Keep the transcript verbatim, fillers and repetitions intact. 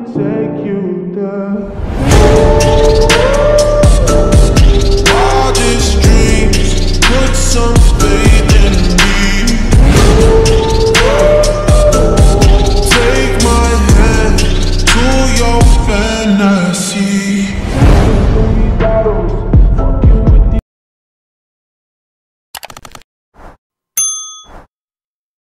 take you there. Wildest dreams, put some faith in me. Take my hand to your fantasy.